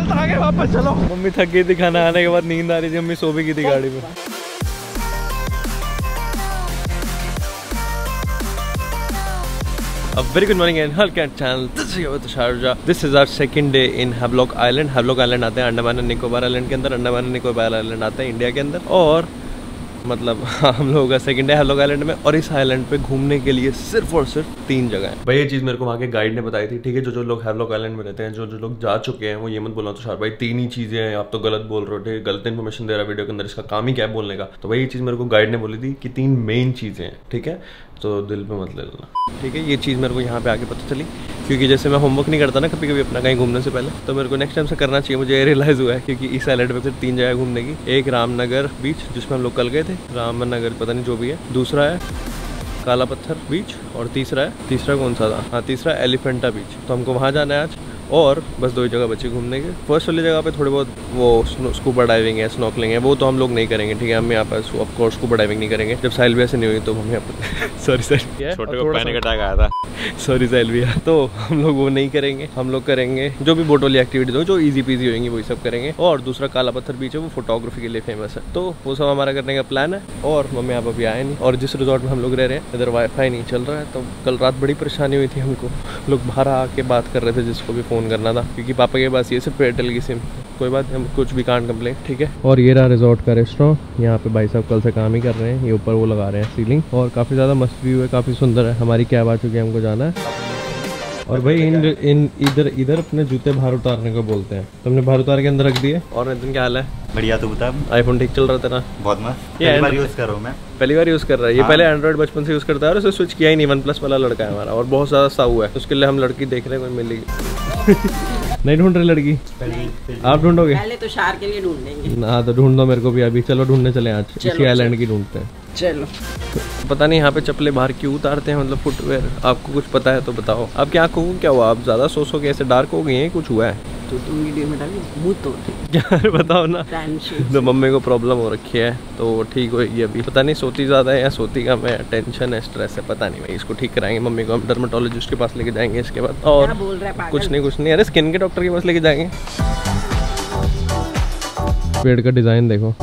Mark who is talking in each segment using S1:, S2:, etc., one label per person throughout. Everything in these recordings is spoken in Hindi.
S1: चल आगे वापस चलो। मम्मी थक गई थी, खाना आने के बाद नींद आ रही थी, मम्मी सो भी गई थी गाड़ी में। A very good morning and welcome channel. This is Sharjah. This is our second day in Havelock Island. Havelock Island आते हैं अंडमान एंड निकोबार आइलैंड के अंदर, अंडमान एंड निकोबार आइलैंड आते हैं इंडिया के अंदर। और मतलब हम लोगों का सेकंड डे हैवलॉक आइलैंड में, और इस आइलैंड पे घूमने के लिए सिर्फ और सिर्फ 3 जगह है। भाई ये चीज़ मेरे को वहाँ के गाइड ने बताई थी, ठीक है। जो लोग हैवलॉक आइलैंड में रहते हैं, जो लोग जा चुके हैं, वो ये मत बोलना तो शार भाई 3 ही चीज़ें हैं, आप तो गलत बोल रहे हो, ठीक है, गलत इन्फॉर्मेशन दे रहा है वीडियो के अंदर, इसका काम ही क्या है बोलने का। तो भाई ये चीज़ मेरे को गाइड ने बोली थी कि 3 मेन चीज़ें हैं, ठीक है, तो दिल पे मत ले लेना, ठीक है। ये चीज़ मेरे को यहाँ पे आके पता चली, क्योंकि जैसे मैं होमवर्क नहीं करता ना कभी कभी अपना कहीं घूमने से पहले, तो मेरे को नेक्स्ट टाइम से करना चाहिए। मुझे ये रियलाइज़ हुआ है, क्योंकि इस आइलैंड पे सिर्फ 3 जगह घूमने की। एक रामनगर बीच जिसमें हम लोग कल गए थे, रामनगर पता नहीं जो भी है, दूसरा है काला पत्थर बीच, और तीसरा कौन सा था, हाँ तीसरा एलिफेंटा बीच। तो हमको वहाँ जाना है आज, और बस 2 ही जगह बची घूमने के। फर्स्ट वाली जगह पे थोड़े बहुत वो स्कूबा डाइविंग है, स्नॉर्कलिंग है, वो तो हम लोग नहीं करेंगे, ठीक है। हम यहाँ पर ऑफकोर्स स्कूबा डाइविंग नहीं करेंगे, जब साहिल भैया से नहीं हुई तो हम यहाँ पर सॉरी छोटे को पैनिक अटैक आया था, सॉरी साहिल भैया, तो हम लोग वो नहीं करेंगे। हम लोग करेंगे जो भी बोट वाली एक्टिविटीज हो, जो इजी पीजी होंगी वही सब करेंगे। और दूसरा काला पत्थर बीच है, वो फोटोग्राफी के लिए फेमस है, तो वो सब हमारा करने का प्लान है। और मम्मी आप अभी आए नहीं, और जिस रिजॉर्ट में हम लोग रह रहे हैं इधर वाईफाई नहीं चल रहा है, तो कल रात बड़ी परेशानी हुई थी हमको। लोग बाहर आके बात कर रहे थे, जिसको भी फ़ोन करना था, क्योंकि पापा के पास ये सिर्फ एयरटेल की सिम। कोई बात नहीं, हम कुछ भी कांट कंप्लेन, ठीक है। और ये रहा रिजॉर्ट का रेस्टोरेंट, यहाँ पे भाई साहब कल से काम ही कर रहे हैं, ये ऊपर वो लगा रहे हैं सीलिंग, और काफ़ी ज़्यादा मस्त व्यू है, काफ़ी सुंदर है। हमारी कैब आ चुकी है, हमको जाना है। और भाई इधर अपने जूते बाहर उतारने को बोलते हैं, तो हमने बाहर उतार के अंदर रख दिए। और नितिन क्या हाल है?
S2: बढ़िया, तू बता।
S1: आईफोन ठीक चल रहा था ना?
S2: बहुत मस्त, पहली बार यूज़ कर रहा हूँ मैं।
S1: पहली बार यूज़ कर रहा है ये, पहले एंड्रॉइड बचपन से यूज़ करता है, और उसे स्विच किया ही नहीं। OnePlus वाला लड़का है हमारा, और बहुत ज़्यादा साऊ है, उसके लिए हम लड़की देख रहे हैं, कोई मिलेगी नहीं ढूंढ रहे लड़की, आप ढूंढोगे?
S3: पहले तो शार के लिए ढूंढेंगे।
S1: हाँ तो ढूंढ दो मेरे को भी अभी, चलो ढूंढने चले आज, इसी आइलैंड की ढूंढते हैं।
S3: चलो।
S1: पता नहीं यहाँ पे चप्पले बाहर क्यों उतारते हैं, मतलब फुटवेयर, आपको कुछ पता है तो बताओ। आपकी आंखों को क्या हुआ, आप ज्यादा सो के ऐसे डार्क हो गई हैं, कुछ हुआ है?
S3: तो तुम वीडियो में डाली मुंह तोड़
S1: यार बताओ ना। तो मम्मी को प्रॉब्लम हो रखी है, तो वो ठीक होगी अभी। पता नहीं सोती ज़्यादा है या सोती कम है, टेंशन है, स्ट्रेस है, पता नहीं भाई। इसको ठीक कराएंगे, मम्मी को हम डर्मेटोलॉजिस्ट के पास लेके जाएंगे इसके बाद। और कुछ नहीं, अरे स्किन के डॉक्टर के पास लेके जाएंगे। पेड़ का डिज़ाइन देखो,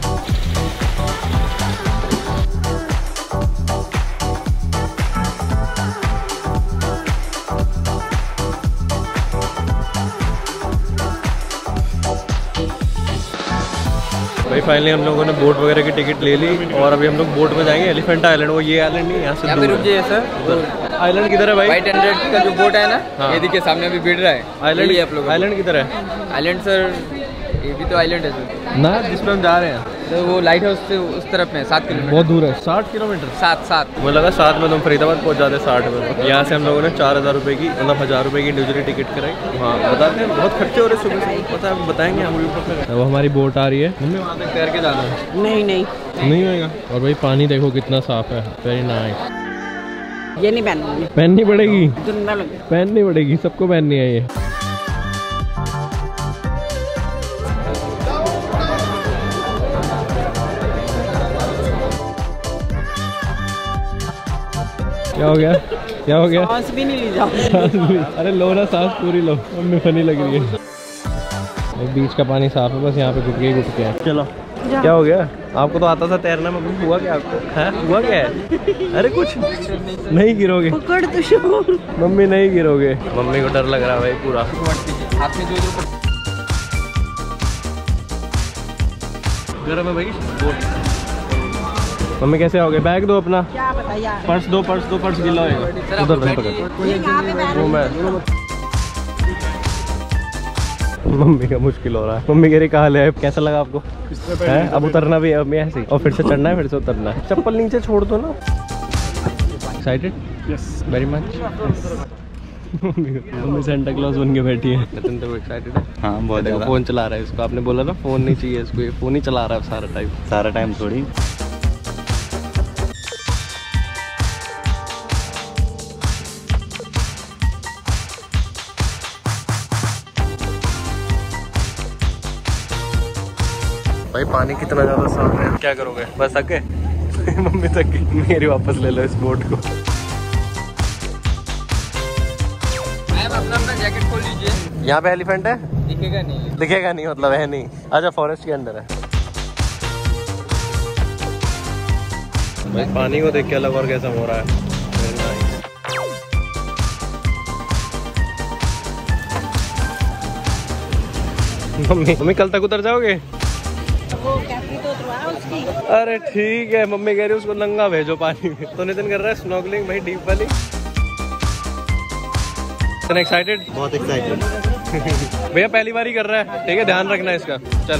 S1: भाई फाइनली हम लोगों ने बोट वगैरह की टिकट ले ली, और अभी हम लोग बोट में जाएंगे एलिफेंटा आइलैंड। वो ये आइलैंड नहीं, यहाँ से रुक जाइए सर। आइलैंड किधर है भाई?
S4: वाइट 100 का जो बोट है ना, हाँ। ये देखिए सामने अभी भीड़ रहा है
S1: आइलैंड। आप लोग आइलैंड किधर है?
S4: आइलैंड सर, ये भी तो आइलैंड है सर
S1: ना, जिसपे हम जा रहे हैं।
S4: तो वो लाइट हाउस से उस तरफ में 7 किलोमीटर।
S1: बहुत दूर है, 60 किलोमीटर।
S4: 7
S1: मुझे लगा 7 में तुम फरीदाबाद पहुंच जाते, 60 में। यहाँ से हम लोगों ने 4000 रुपये की, मतलब 1000 रुपये की इंडिविजुअली टिकट कराई। हाँ बताते हैं, बहुत खर्चे हो रहे सुबह से, पता है, बताएंगे हम ऊपर। अब हमारी बोट आ रही है, मम्मी वहाँ तक तैर के जाना है। नहीं होएगा। और भाई पानी देखो कितना साफ है, वेरी नाइस।
S3: ये नहीं पहनूंगी,
S1: पहननी पड़ेगी,
S3: पहननी
S1: पड़ेगी, सबको पहननी है ये। क्या हो गया?
S3: सांस भी नहीं ली जाऊंगी।
S1: अरे लो ना, सांस पूरी लो, मम्मी फनी लग रही है। बीच का पानी साफ है, बस यहाँ पे घुट के है। चलो क्या हो गया? आपको तो आता था तैरना, मम्मी हुआ क्या आपको? है हुआ क्या है? अरे कुछ नहीं गिरोगे,
S3: पकड़ तो
S1: मम्मी नहीं गिरोगे। मम्मी को डर लग रहा है भाई पूरा।
S4: हाथ में जो
S1: गर्म है भाई बोट। मम्मी कैसे आओगे? बैग दो अपना,
S3: क्या बताइए,
S1: पर्स दो, पर्स गिला होगा। उधर मम्मी का मुश्किल हो रहा है। मम्मी कह रही कहाँ ले आए? कैसा लगा आपको? है अब उतरना भी है, अब ऐसे ही, और फिर से चढ़ना है, फिर से उतरना है। चप्पल नीचे छोड़ दो ना। Excited? Yes very much. Mummy Santa Claus बन के बैठी है। नितिन तो एक्साइटेड है?
S2: हाँ बहुत ज़्यादा।
S1: फोन चला रहा है इसको, आपने बोला ना फोन नहीं चाहिए इसको, ये फोन ही चला रहा है सारा टाइम थोड़ी। भाई पानी कितना ज्यादा साफ है, क्या करोगे? बस थक गए? मम्मी थक गई, मेरी वापस ले लो इस बोट को।
S4: अपना जैकेट खोल लीजिए।
S1: यहाँ पे एलिफेंट है?
S4: दिखेगा नहीं।
S1: दिखेगा नहीं मतलब है नहीं। अच्छा फॉरेस्ट के अंदर है। भाई पानी को देख के अलग और कैसा हो रहा है। मम्मी मम्मी कल तक उतर जाओगे?
S3: वो कैसी तो उसकी।
S1: अरे ठीक है, मम्मी कह रही है उसको नंगा भेजो पानी में। तो नितिन कर रहा है स्नॉर्कलिंग भाई डीप वाली। एक्साइटेड?
S2: बहुत एक्साइटेड।
S1: भैया पहली बार ही कर रहा है, ठीक है ध्यान रखना इसका। चल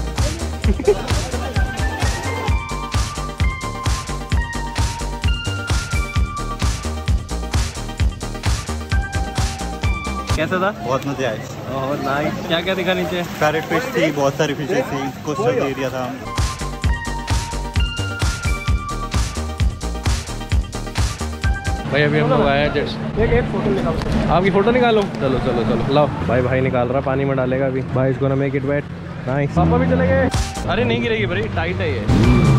S1: कैसा था?
S2: बहुत मजे आए।
S1: Oh nice. क्या क्या दिखा नीचे?
S2: पैरेट फिश थी, बहुत सारी फिशेस थी, कोस्टल एरिया था।
S1: भाई अभी हम लोग आए हैं जस्ट। एक फोटो निकालो। आपकी फोटो निकालो। चलो चलो चलो लाओ। भाई निकाल रहा, पानी में डालेगा अभी। भाई इसको ना मेक इट वेट। नाइस। पापा भी चले गए। अरे नहीं गिरेगी भाई, टाइट है ये।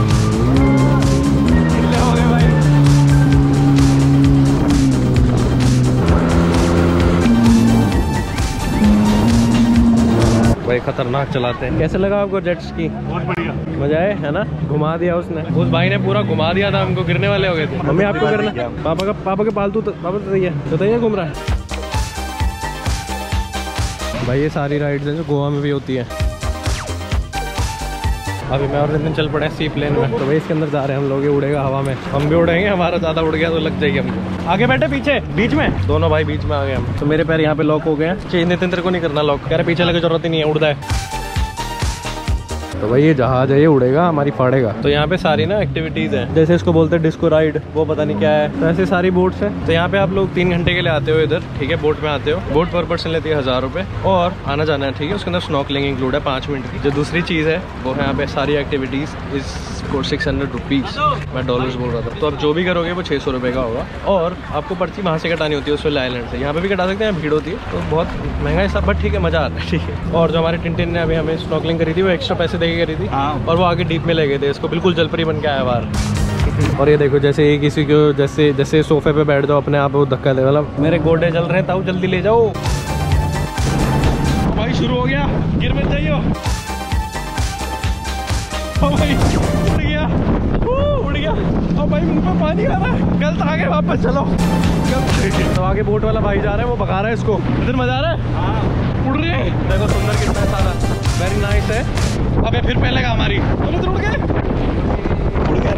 S1: हो गए भाई। भाई खतरनाक चलाते हैं। कैसे लगा आपको जेट स्की?
S2: बहुत बढ़िया,
S1: मजा आया है ना? घुमा दिया उसने, उस भाई ने पूरा घुमा दिया था हमको, गिरने वाले हो गए थे। मम्मी आपको करना? पापा के पालतू पापा बताइए घूम रहा है। भाई ये सारी राइड्स हैं जो गोवा में भी होती है। अभी मैं और नितिन चल पड़े सी प्लेन में। तो भाई इसके अंदर जा रहे हैं हम लोग। ये उड़ेगा हवा में, हम भी उड़ेंगे। हमारा ज़्यादा उड़ गया तो लग जाएगी हमको। आगे बैठे पीछे बीच में, दोनों भाई बीच में आ गए हम। तो मेरे पैर यहाँ पे लॉक हो गए हैं। चाहिए नितिन तेरे को नहीं करना लॉक, कह रहे पीछे लगे जरूरत ही नहीं है, उड़ता है। तो भाई ये जहाज है, ये उड़ेगा हमारी फाड़ेगा। तो यहाँ पे सारी ना एक्टिविटीज है, जैसे इसको बोलते हैं डिस्को राइड, वो पता नहीं क्या है। तो ऐसे सारी बोट्स है। तो यहाँ पे आप लोग 3 घंटे के लिए आते हो इधर, ठीक है। बोट में आते हो, बोट पर पर्सन लेती है 1000 रुपये और आना जाना है, ठीक है। उसके अंदर स्नॉर्कलिंग इंक्लूड है 5 मिनट की। जो दूसरी चीज़ है वो है यहाँ पे सारी एक्टिविटीज इस 600 रुपीज़। मैं डॉलर्स बोल रहा था। तो आप जो भी करोगे वो 600 रुपये का होगा। और आपको पर्ची वहाँ से कटानी होती है, उस आइलैंड से। यहाँ पे भी कटा सकते हैं, भीड़ होती है तो बहुत महंगा है सब, बट ठीक है मज़ा आता है, ठीक है। और जो हमारे टिन ने अभी हमें स्नॉर्कलिंग करी थी वो एक्स्ट्रा पैसे दे के करी थी। और वो आगे डीप में ले गए थे, इसको बिल्कुल जलपरी बन के आया बाहर। और ये देखो जैसे ये किसी को जैसे सोफे पे बैठ जाओ अपने आप वो धक्का दे, मतलब मेरे गोडे चल रहे हैं ताऊ जल्दी ले जाओ। भाई शुरू हो गया, गिर मत जाइयो। भाई उड़ गया, उड़ गया। और भाई मुंह पे पानी आ रहा है। गलत आगे वापस चलो, गलत। तो आगे बोट वाला भाई जा रहा है, वो भगा रहा है इसको। इधर मजा आ रहा है। उड़ रही है, देखो सुंदर कितना है सारा, वेरी नाइस है। अबे फिर पहलेगा हमारी, उड़ गए, उड़ गया।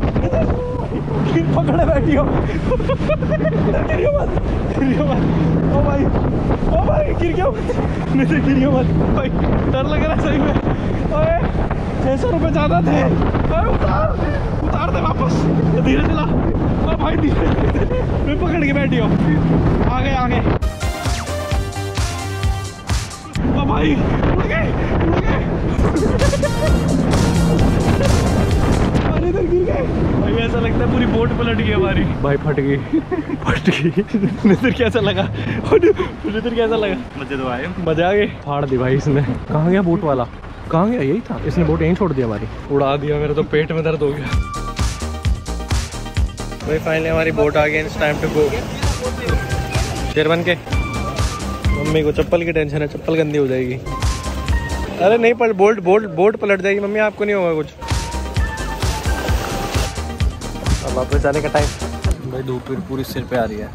S1: पकड़े बैठी हो, गिरियो मत। ओ भाई गिर गया, गिरियो मत भाई, डर लग रहा है सही में। 600 रुपये ज़्यादा थे। उतार दे वापस, धीरे चला। ओ भाई धीरे, मैं पकड़ के बैठी हो। आगे ओ भाई उड़ गए। अरे इधर गिर गए भाई, ऐसा लगता है पूरी बोट पलट गई हमारी। भाई फट गई। नितिन कैसा लगा?
S2: मजे तो आए,
S1: मजा आ गए। फाड़ दी भाई इसने। कहाँ गया बोट वाला? कहाँ गया? यही था, इसने बोट यहीं छोड़ दिया हमारी, उड़ा दिया। मेरे तो पेट में दर्द हो गया भाई। फाइनली हमारी बोट आ गई, इट्स टाइम टू गो। शेर बन के। मम्मी को चप्पल की टेंशन है, चप्पल गंदी हो जाएगी। अरे नहीं बोट पलट जाएगी मम्मी, आपको नहीं होगा कुछ। अब वापस जाने का टाइम। भाई धूप पूरी सिर पे आ रही है।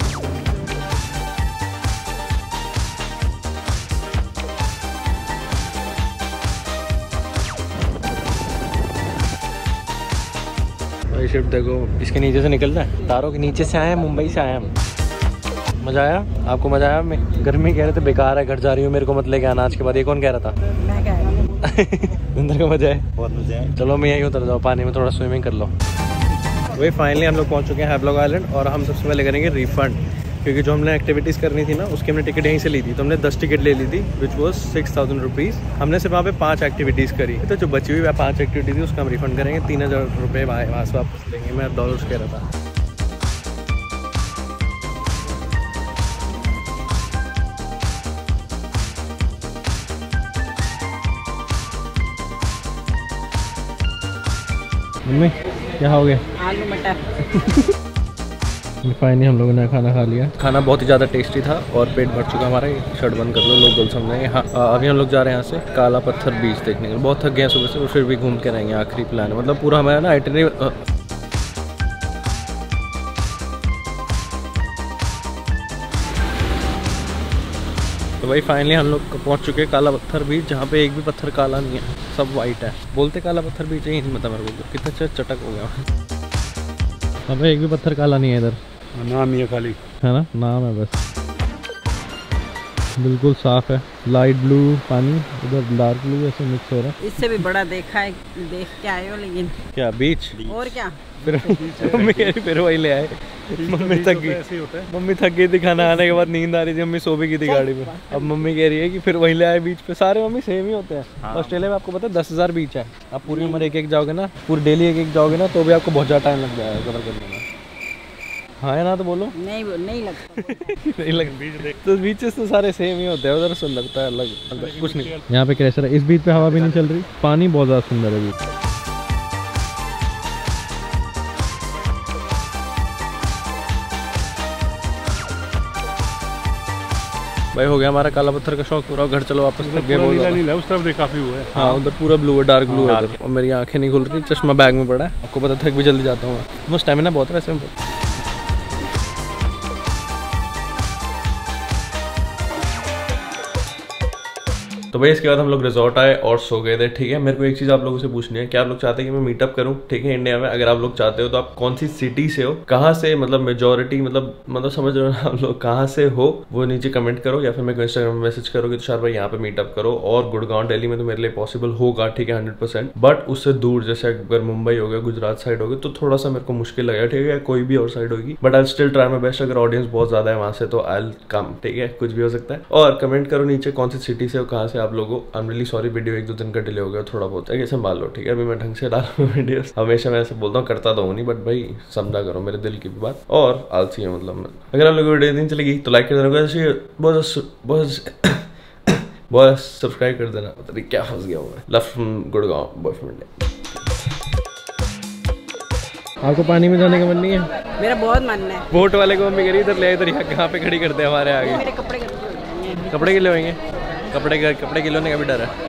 S1: शिप देखो, इसके नीचे से निकलता है, तारों के नीचे से आए हैं, मुंबई से आए हम। मजा आया? आपको मजा आया? मैं गर्मी कह रहे थे बेकार है, घर जा रही हूँ, मेरे को मत लेके आना आज के बाद। ये कौन कह रहा था?
S3: मैं कह रहा हूँ।
S1: अंदर का मजा है,
S2: बहुत मजे आए।
S1: चलो मैं यहीं उतर जाओ, पानी में थोड़ा स्विमिंग कर लो। वही फाइनली हम लोग पहुँच चुके हैं हैवलॉक आइलैंड। और हम सबसे पहले करेंगे रिफंड, क्योंकि जो हमने एक्टिविटीज़ करनी थी ना उसकी हमने टिकट यहीं से ली थी। तो हमने 10 टिकट ले ली थी, विच वॉज 6000 रुपीज़। हमने सिर्फ वहाँ पे 5 एक्टिविटीज़ करी। तो जो बची हुई 5 एक्टिविटी थी उसका हम रिफंड करेंगे। 3000 रुपये वहाँ से वापस लेंगे। मैं डॉलर्स कह रहा था। मम्मी क्या हो गया?
S3: आलू मटर।
S1: फाइनली हम लोगों ने खाना खा लिया। खाना बहुत ही ज़्यादा टेस्टी था और पेट भर चुका हमारा। शर्ट बंद कर लो, लोग गल समझेंगे। हाँ, अभी हम लोग जा रहे हैं यहाँ से काला पत्थर बीच देखने के लिए। बहुत थक गए हैं सुबह से और फिर भी घूम के रहेंगे। आखिरी प्लान है, मतलब पूरा हमारा ना आइटनरी। तो भाई फाइनली हम लोग पहुंच चुके हैं काला पत्थर बीच, जहाँ पे एक भी पत्थर काला नहीं है, सब वाइट है। बोलते काला पत्थर बीच है, नहीं पता मेरे को कितना चटक हो गया। अब एक भी पत्थर काला नहीं है इधर,
S5: नाम ही है खाली, है ना,
S1: नाम है बस। बिल्कुल साफ है, लाइट ब्लू पानी, उधर डार्क ब्लू ऐसे मिक्स हो रहा है।
S3: इससे भी बड़ा देखा है, देख के आए हो। लेकिन
S1: क्या बीच
S3: और क्या
S1: फिर मम्मी कह रही फिर वही ले आए। मम्मी थक गई, मम्मी थक गई थी, खाना आने के बाद नींद आ रही थी, मम्मी सो भी गई थी गाड़ी में। अब मम्मी कह रही है कि फिर वही ले आए बीच पे। सारे मम्मी सेम ही होते हैं। ऑस्ट्रेलिया में आपको पता है 10,000 बीच है। आप पूरी उम्र एक एक जाओगे ना, पूरी डेली एक एक जाओगे ना, तो भी आपको बहुत ज़्यादा टाइम लग जाएगा कवर करने में। हाँ है ना, तो बोलो।
S3: नहीं लगता।
S1: नहीं लगता। तो बीचेस तो सारे सेम ही होते हैं, उधर सुन लगता है अलग कुछ नहीं। यहाँ पे क्रैशर है, इस बीच पे हवा भी नहीं चल रही, पानी बहुत ज़्यादा सुंदर है बीच। भाई हो गया हमारा काला पत्थर का शौक पूरा। घर चलो वापस।
S5: उस तरफ देख काफी हुआ है।
S1: हाँ उधर पूरा ब्लू है, डार्क ब्लू है उधर। और मेरी आंखें नहीं खुल रही, चश्मा बैग में पड़ा है। आपको पता थक भी जल्दी जाता हूँ मैं, स्टैमिना बहुत है वैसे में। तो भाई इसके बाद हम लोग रिजॉर्ट आए और सो गए थे। ठीक है, मेरे को एक चीज आप लोगों से पूछनी है, क्या आप लोग चाहते हैं कि मैं मीटअप करूं? ठीक है, इंडिया में। अगर आप लोग चाहते हो तो आप कौन सी सिटी से हो, कहाँ से, मतलब मेजोरिटी, मतलब समझ रहे हो ना आप लोग, कहाँ से हो वो नीचे कमेंट करो, या फिर मेरे को इंस्टाग्राम में मैसेज करो कि तुषार भाई यहाँ पे मीटअप करो। और गुड़गांव दिल्ली में तो मेरे लिए पॉसिबल होगा, ठीक है 100%। बट उससे दूर, जैसे अगर मुंबई हो गया, गुजरात साइड हो गया, तो थोड़ा सा मेरे को मुश्किल लगेगा। ठीक है, कोई भी और साइड होगी, but I still try my best. अगर ऑडियंस बहुत ज्यादा है वहां से तो आई कम। ठीक है, कुछ भी हो सकता है। और कमेंट करो नीचे कौन सी सिटी से हो, कहाँ से आप लोगों। सॉरी वीडियो 1-2 दिन का डिले हो गया, थोड़ा बहुत है, संभाल लो। ठीक है, अभी मैं ढंग से डाल रहा हूँ वीडियोस। हमेशा मैं ऐसे बोलता हूँ, करता तो हूँ नहीं, बट भाई समझा करो मेरे दिल की भी बात। और आलसी है मतलब मैं। अगर आप लोगों को वीडियो दिन चलेगी तो लाइक कर देना, बस सब्सक्राइब कर देना। पता नहीं क्या फंस गया हूँ मैं। Love from Gurgaon boyfriend. आपको पानी में जाने का मन नहीं है?
S3: मेरा बहुत मन है।
S1: बोट वाले को मम्मी करी इधर ले, इधर यहाँ पे खड़ी करते हैं हमारे आगे।
S3: मेरे कपड़े
S1: कपड़े के लिए होंगे, कपड़े के लिए होने का भी डर है।